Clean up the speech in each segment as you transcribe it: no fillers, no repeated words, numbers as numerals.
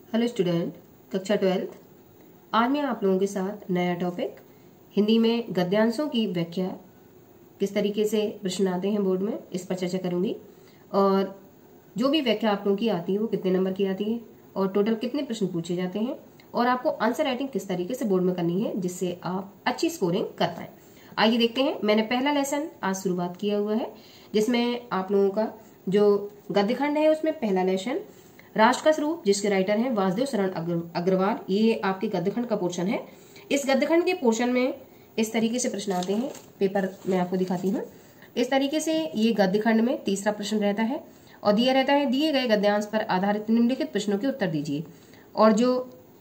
Hello student, कक्षा 12। आज मैं आप लोगों के साथ नया टॉपिक हिंदी में गद्यांशों की व्याख्या किस तरीके से प्रश्न आते हैं बोर्ड में, इस पर चर्चा करूंगी। और जो भी व्याख्या आप लोगों की आती है वो कितने नंबर की आती है और टोटल कितने प्रश्न पूछे जाते हैं और आपको आंसर राइटिंग किस तरीके से बोर्ड में करनी है जिससे आप अच्छी स्कोरिंग कर पाए। आइए देखते हैं। मैंने पहला लेसन आज शुरुआत किया हुआ है जिसमें आप लोगों का जो गद्यखंड है उसमें पहला लेसन राष्ट्र का स्वरूप, जिसके राइटर हैं वासुदेव शरण अग्रवाल। ये आपके गद्यखंड का पोर्शन है। इस गद्यखंड के पोर्शन में इस तरीके से प्रश्न आते हैं। पेपर में आपको दिखाती हूँ। इस तरीके से ये गद्यखंड में तीसरा प्रश्न रहता है और दिया रहता है दिए गए गद्यांश पर आधारित निम्नलिखित प्रश्नों के उत्तर दीजिए। और जो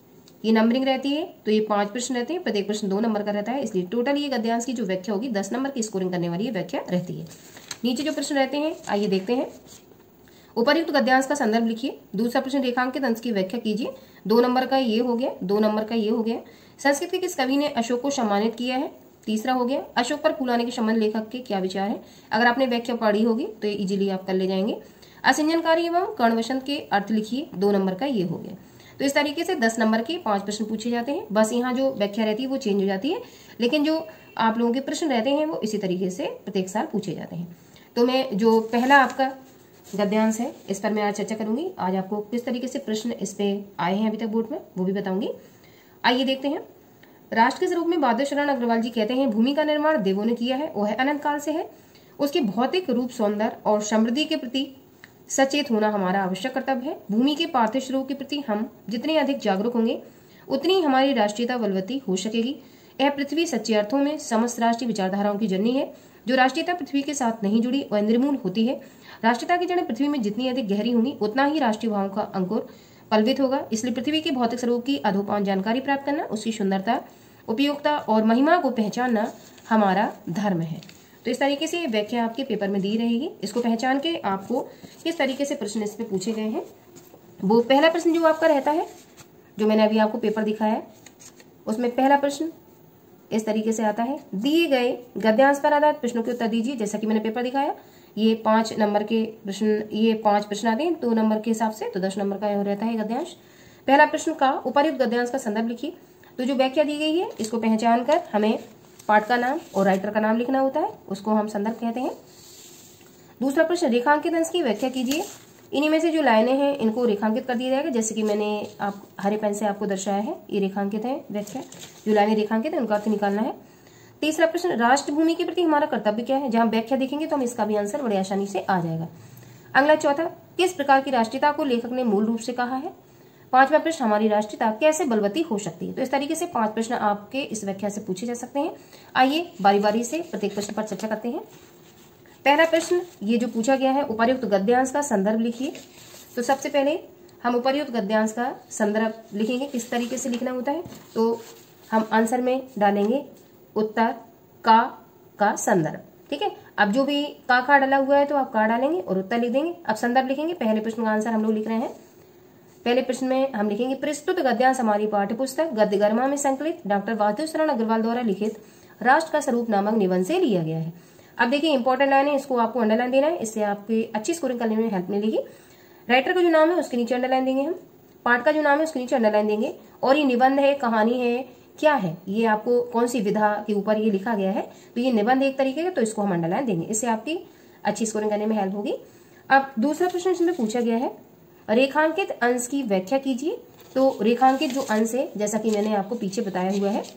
ये नंबरिंग रहती है तो ये 5 प्रश्न रहते हैं, प्रत्येक प्रश्न 2 नंबर का रहता है। इसलिए टोटल ये गद्यांश की जो व्याख्या होगी 10 नंबर की स्कोरिंग करने वाली ये व्याख्या रहती है। नीचे जो प्रश्न रहते हैं आइए देखते हैं। उपर्युक्त गद्यांश का संदर्भ लिखिए। दूसरा प्रश्न रेखांकित अंश की व्याख्या कीजिए। 2 नंबर का ये हो गया, 2 नंबर का ये हो गया। संस्कृत के किस कवि ने अशोक को सम्मानित किया है? तीसरा हो गया। अशोक पर फूल आने के संबंध लेखक के क्या विचार है? अगर आपने व्याख्या पढ़ी होगी तो ये इजीली आप कर ले जाएंगे। असंजनकारी एवं कर्णवसंत के अर्थ लिखिए। 2 नंबर का ये हो गया। तो इस तरीके से 10 नंबर के 5 प्रश्न पूछे जाते हैं। बस यहाँ जो व्याख्या रहती है वो चेंज हो जाती है, लेकिन जो आप लोगों के प्रश्न रहते हैं वो इसी तरीके से प्रत्येक साल पूछे जाते हैं। तो मैं जो पहला आपका गद्यांश है इस पर मैं आज चर्चा करूंगी। आज आपको किस तरीके से प्रश्न इस पे आए हैं अभी तक बोर्ड में वो भी बताऊंगी। आइए देखते हैं। राष्ट्र के स्वरूप में वासुदेव शरण अग्रवाल जी कहते हैं भूमि का निर्माण देवों ने किया है, वह अनंत काल से है। उसके भौतिक रूप, सौंदर्य और समृद्धि के प्रति सचेत होना हमारा आवश्यक कर्तव्य है। भूमि के पार्थिव स्वरूप के प्रति हम जितने अधिक जागरूक होंगे उतनी हमारी राष्ट्रीयता बलवती हो सकेगी। यह पृथ्वी सच्चे अर्थों में समस्त राष्ट्रीय विचारधाराओं की जननी है। जो राष्ट्रीयता पृथ्वी के साथ नहीं जुड़ी वह निर्मूल होती है। राष्ट्रीयता की जड़ें पृथ्वी में जितनी अधिक गहरी होंगी उतना ही राष्ट्रीय भावों का अंकुर पल्वित होगा। इसलिए पृथ्वी के भौतिक स्वरूप की अधोपान जानकारी प्राप्त करना, उसकी सुंदरता, उपयोगिता और महिमा को पहचानना हमारा धर्म है। तो इस तरीके से व्याख्या आपके पेपर में दी रहेगी। इसको पहचान के आपको किस तरीके से प्रश्न इस पे पूछे गए हैं। वो पहला प्रश्न जो आपका रहता है, जो मैंने अभी आपको पेपर दिखाया है, उसमें पहला प्रश्न इस तरीके से आता है। दिए गए गद्यांश पर आधारित प्रश्नों के उत्तर दीजिए। जैसा कि मैंने पेपर दिखाया, ये 5 नंबर के प्रश्न, ये 5 प्रश्न आते हैं 2 नंबर के हिसाब से, तो 10 नंबर का रहता है गद्यांश। पहला प्रश्न का उपर्युक्त गद्यांश का संदर्भ लिखिए। तो जो व्याख्या दी गई है इसको पहचान कर हमें पाठ का नाम और राइटर का नाम लिखना होता है, उसको हम संदर्भ कहते हैं। दूसरा प्रश्न रेखांकित अंश की व्याख्या कीजिए। इन्हीं में से जो लाइनें हैं इनको रेखांकित कर दिया जाएगा। जैसे कि मैंने आप हरे पेन से आपको दर्शाया है, ये रेखांकित है व्याख्या। जो लाइनें रेखांकित है उनका अर्थ निकालना है। तीसरा प्रश्न राष्ट्र भूमि के प्रति हमारा कर्तव्य क्या है। जहां व्याख्या देखेंगे तो हम इसका भी आंसर बड़ी आसानी से आ जाएगा। अगला चौथा, किस प्रकार की राष्ट्रीयता को लेखक ने मूल रूप से कहा है। पांचवा प्रश्न हमारी राष्ट्रीयता कैसे बलवती हो सकती है। तो इस तरीके से 5 प्रश्न आपके इस व्याख्या से पूछे जा सकते हैं। आइए बारी बारी से प्रत्येक प्रश्न पर चर्चा करते हैं। पहला प्रश्न ये जो पूछा गया है, उपर्युक्त गद्यांश का संदर्भ लिखिए। तो सबसे पहले हम उपर्युक्त गद्यांश का संदर्भ लिखेंगे। किस तरीके से लिखना होता है, तो हम आंसर में डालेंगे उत्तर का संदर्भ। ठीक है, अब जो भी का डाला हुआ है तो आप का डालेंगे और उत्तर लिख देंगे। अब संदर्भ लिखेंगे। पहले प्रश्न का आंसर हम लोग लिख रहे हैं। पहले प्रश्न में हम लिखेंगे प्रस्तुत गद्यांश हमारी पाठ्यपुस्तक गद्यगर्मा में संकलित डॉक्टर वासुदेव शरण अग्रवाल द्वारा लिखित राष्ट्र का स्वरूप नामक निबंध से लिया गया है। अब देखिए इंपॉर्टेंट लाइन है, इसको आपको अंडरलाइन देना है, इससे आपकी अच्छी स्कोरिंग करने में हेल्प मिलेगी। राइटर का जो नाम है उसके नीचे अंडरलाइन देंगे हम, पाठ का जो नाम है उसके नीचे अंडरलाइन देंगे, और ये निबंध है, कहानी है, क्या है, ये आपको कौन सी विधा के ऊपर ये लिखा गया है, तो ये निबंध एक तरीके का, तो इसको हम अंडरलाइन देंगे। इससे आपकी अच्छी स्कोरिंग करने में हेल्प होगी। अब दूसरा प्रश्न इसमें पूछा गया है रेखांकित अंश की व्याख्या कीजिए। तो रेखांकित जो अंश है, जैसा कि मैंने आपको पीछे बताया हुआ है,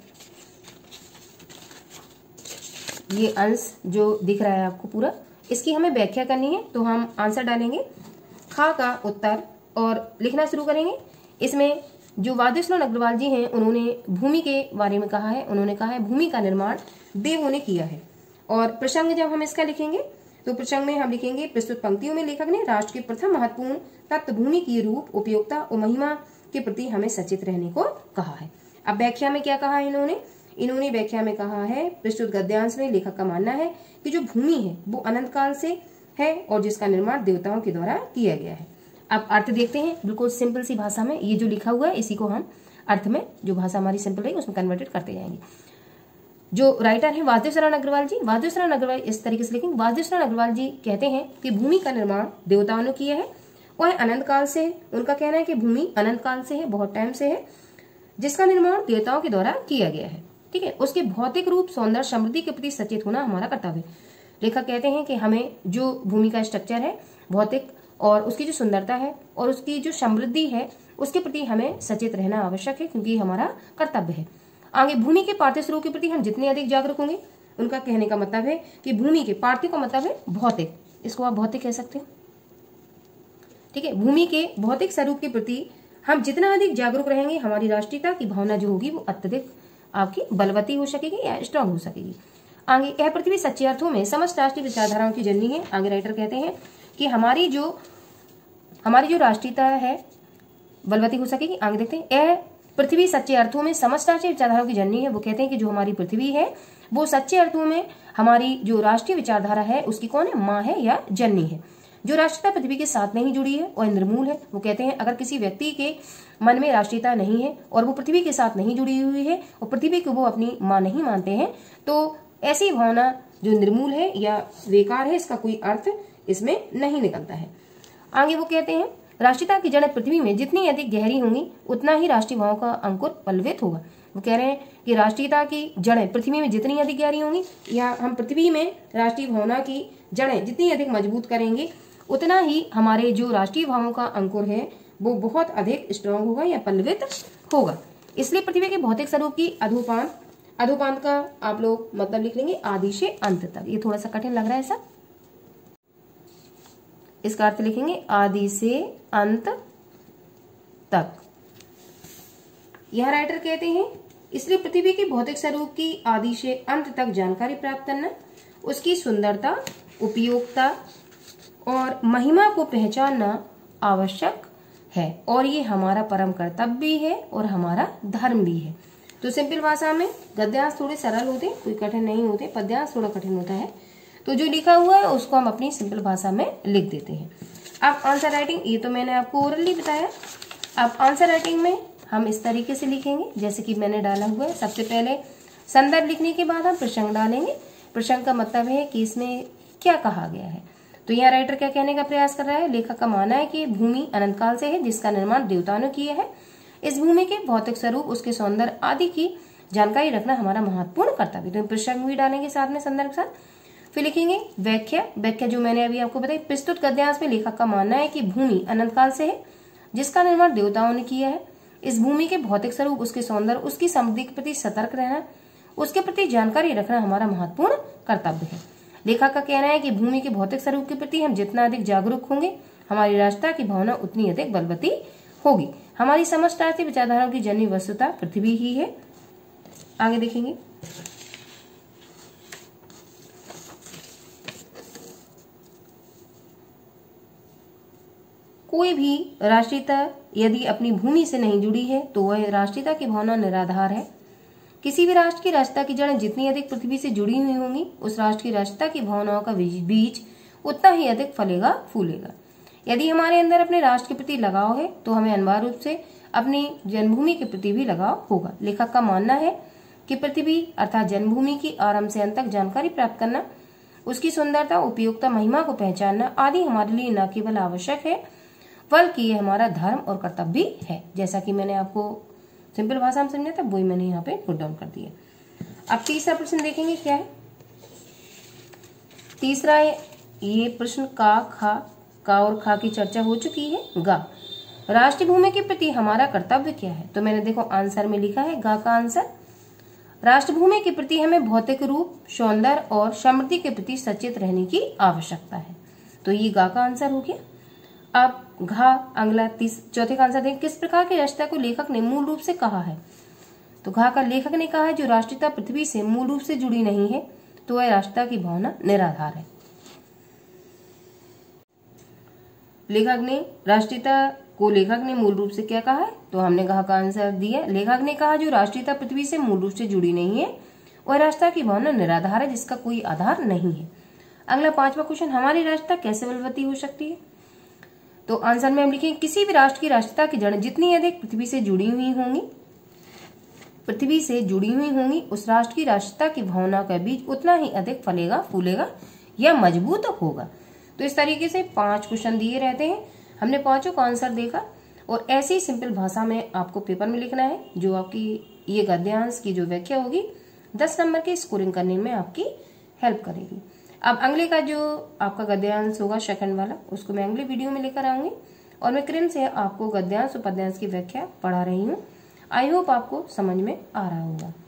ये अंश जो दिख रहा है आपको पूरा, इसकी हमें व्याख्या करनी है। तो हम आंसर डालेंगे खा का उत्तर और लिखना शुरू करेंगे। इसमें जो वासुदेव शरण अग्रवाल जी हैं उन्होंने भूमि के बारे में कहा है। उन्होंने कहा है भूमि का निर्माण देवों ने किया है। और प्रसंग जब हम इसका लिखेंगे तो प्रसंग में हम लिखेंगे प्रस्तुत पंक्तियों में लेखक ने राष्ट्र के प्रथम महत्वपूर्ण तत्व भूमि की रूप, उपयोगिता और महिमा के प्रति हमें सचेत रहने को कहा है। अब व्याख्या में क्या कहा है इन्होंने व्याख्या में कहा है प्रस्तुत गद्यांश में लेखक का मानना है कि जो भूमि है वो अनंत काल से है और जिसका निर्माण देवताओं के द्वारा किया गया है। अब अर्थ देखते हैं, बिल्कुल सिंपल सी भाषा में ये जो लिखा हुआ है इसी को हम अर्थ में, जो भाषा हमारी सिंपल रहेगी उसमें कन्वर्टेड करते जाएंगे। जो राइटर है वासुदेव शरण अग्रवाल जी, वासुदेव शरण अग्रवाल इस तरीके से लिखेंगे। वासुदेव शरण अग्रवाल जी कहते हैं कि भूमि का निर्माण देवताओं ने किया है वह अनंत काल से है। उनका कहना है कि भूमि अनंत काल से है, बहुत टाइम से है, जिसका निर्माण देवताओं के द्वारा किया गया है। ठीक है, उसके भौतिक रूप, सौंदर्य, समृद्धि के प्रति सचेत होना हमारा कर्तव्य। लेखक कहते हैं कि हमें जो भूमि का स्ट्रक्चर है, भौतिक, और उसकी जो सुंदरता है और उसकी जो समृद्धि है, उसके प्रति हमें सचेत रहना आवश्यक है, क्योंकि हमारा कर्तव्य है। आगे, भूमि के पार्थिव स्वरूप के प्रति हम जितने अधिक जागरूक होंगे, उनका कहने का मतलब है कि भूमि के पार्थिव का मतलब है भौतिक, इसको आप भौतिक कह सकते हो। ठीक है, भूमि के भौतिक स्वरूप के प्रति हम जितना अधिक जागरूक रहेंगे, हमारी राष्ट्रीयता की भावना जो होगी वो अत्यधिक आपकी बलवती हो सकेगी या स्ट्रांग हो सकेगी। आगे, यह पृथ्वी सच्चे अर्थों में समस्त राष्ट्रीय विचारधाराओं की जननी है। आगे राइटर कहते हैं कि हमारी जो राष्ट्रीयता है बलवती हो सकेगी। आगे देखते हैं, यह पृथ्वी सच्चे अर्थों में समस्त राष्ट्रीय विचारधाराओं की जननी है। वो कहते हैं कि जो हमारी पृथ्वी है वो सच्चे अर्थों में हमारी जो राष्ट्रीय विचारधारा है उसकी कौन है, माँ है या जननी है। जो राष्ट्रीयता पृथ्वी के साथ नहीं जुड़ी है और निर्मूल है। वो कहते हैं अगर किसी व्यक्ति के मन में राष्ट्रीयता नहीं है और वो पृथ्वी के साथ नहीं जुड़ी हुई है और पृथ्वी को वो अपनी माँ नहीं मानते हैं, तो ऐसी भावना जो निर्मूल है या बेकार है, इसका कोई अर्थ इसमें नहीं निकलता है। आगे वो कहते हैं, राष्ट्रीयता की जड़ पृथ्वी में जितनी अधिक गहरी होंगी उतना ही राष्ट्रीय भाव का अंकुर पल्लवित होगा। वो कह रहे हैं कि राष्ट्रीयता की जड़ें पृथ्वी में जितनी अधिक गहरी होंगी, या हम पृथ्वी में राष्ट्रीय भावना की जड़ें जितनी अधिक मजबूत करेंगे, उतना ही हमारे जो राष्ट्रीय भावों का अंकुर है वो बहुत अधिक स्ट्रांग होगा या पल्लवित होगा। इसलिए पृथ्वी के भौतिक स्वरूप की अधोपांत का आप लोग मतलब लिख लेंगे आदि से अंत तक। ये थोड़ा सा कठिन लग रहा है सब, इसका अर्थ लिखेंगे आदि से अंत तक। यह राइटर कहते हैं, इसलिए पृथ्वी के भौतिक स्वरूप की आदि से अंत तक जानकारी प्राप्त करना, उसकी सुंदरता, उपयोगिता और महिमा को पहचानना आवश्यक है, और ये हमारा परम कर्तव्य भी है और हमारा धर्म भी है। तो सिंपल भाषा में गद्यांश थोड़े सरल होते, कोई कठिन नहीं होते, पद्यांश थोड़ा कठिन होता है। तो जो लिखा हुआ है उसको हम अपनी सिंपल भाषा में लिख देते हैं। अब आंसर राइटिंग, ये तो मैंने आपको ओरली बताया। अब आंसर राइटिंग में हम इस तरीके से लिखेंगे जैसे कि मैंने डाला हुआ है। सबसे पहले संदर्भ लिखने के बाद हम प्रसंग डालेंगे। प्रसंग का मतलब है कि इसमें क्या कहा गया है। तो यहाँ राइटर क्या कहने का प्रयास कर रहा है, लेखक का मानना है कि भूमि अनंत काल से है, जिसका निर्माण देवताओं ने किया है। इस भूमि के भौतिक स्वरूप, उसके सौंदर्य आदि की जानकारी रखना हमारा महत्वपूर्ण कर्तव्य। तो प्रसंग भी डालेंगे साथ में संदर्भ के साथ। फिर लिखेंगे व्याख्या जो मैंने अभी आपको बताई। प्रस्तुत गद्यांश में लेखक का मानना है कि भूमि अनंत काल से है, जिसका निर्माण देवताओं ने किया है। इस भूमि के भौतिक स्वरूप, उसके सौंदर्य, उसकी समृद्धि के प्रति सतर्क रहना, उसके प्रति जानकारी रखना हमारा महत्वपूर्ण कर्तव्य है। लेखक का कहना है कि भूमि के भौतिक स्वरूप के प्रति हम जितना अधिक जागरूक होंगे, हमारी राष्ट्रता की भावना उतनी अधिक बलवती होगी। हमारी समस्त राष्ट्रीय विचारधाराओं की जननी वस्तुता पृथ्वी ही है। आगे देखेंगे, कोई भी राष्ट्रीयता यदि अपनी भूमि से नहीं जुड़ी है तो वह राष्ट्रीयता की भावना निराधार है। किसी भी राष्ट्र की राष्ट्रता की जड़ें जितनी अधिक पृथ्वी से जुड़ी हुई होंगी, उस राष्ट्र की राष्ट्रता की भावनाओं का बीज उतना ही अधिक फलेगा फूलेगा। यदि हमारे अंदर अपने राष्ट्र के प्रति लगाव है तो हमें अनिवार्य रूप से अपनी जन्मभूमि के प्रति भी लगाव होगा। लेखक का मानना है कि पृथ्वी अर्थात जन्मभूमि की आरंभ से अंत तक जानकारी प्राप्त करना, उसकी सुंदरता, उपयोगिता, महिमा को पहचानना आदि हमारे लिए न केवल आवश्यक है बल्कि ये हमारा धर्म और कर्तव्य भी है। जैसा कि मैंने आपको सिंपल भाषा में समझाया था, वही मैंने यहाँ पे नोट डाउन कर दिया। अब तीसरा प्रश्न देखेंगे क्या है। तीसरा ये प्रश्न का और खा की चर्चा हो चुकी है। गा, राष्ट्रीय भूमि के प्रति हमारा कर्तव्य क्या है। तो मैंने देखो आंसर में लिखा है गा का आंसर, राष्ट्र भूमि के प्रति हमें भौतिक रूप, सौंदर्य और समृद्धि के प्रति सचेत रहने की आवश्यकता है। तो ये गा का आंसर हो गया। अब घा अगला चौथे का आंसर देखें, किस प्रकार की राष्ट्रता को लेखक ने मूल रूप से कहा है। तो घा का लेखक ने कहा है जो राष्ट्रीयता पृथ्वी से मूल रूप से जुड़ी नहीं है तो वह राष्ट्रता की भावना निराधार है। लेखक ने मूल रूप से क्या कहा है, तो हमने घा का आंसर दिया। लेखक ने कहा जो राष्ट्रीयता पृथ्वी से मूल रूप से जुड़ी नहीं है वह राष्ट्रता की भावना निराधार है, जिसका कोई आधार नहीं है। अगला पांचवा क्वेश्चन, हमारी राष्ट्रता कैसे बलवती हो सकती है। तो आंसर में हम लिखेंगे किसी भी राष्ट्र की राष्ट्रता की जड़ जितनी अधिक पृथ्वी से जुड़ी हुई होंगी उस राष्ट्र की राष्ट्रता की भावना का बीज उतना ही अधिक फलेगा फूलेगा या मजबूत होगा। तो इस तरीके से 5 क्वेश्चन दिए रहते हैं, हमने पांचों का आंसर देखा और ऐसी सिंपल भाषा में आपको पेपर में लिखना है, जो आपकी ये गद्यांश की जो व्याख्या होगी 10 नंबर की स्कोरिंग करने में आपकी हेल्प करेगी। अब अगले का जो आपका गद्यांश होगा सेकंड वाला, उसको मैं अगले वीडियो में लेकर आऊंगी और मैं क्रम से आपको गद्यांश और पद्यांश की व्याख्या पढ़ा रही हूँ। आई होप आपको समझ में आ रहा होगा।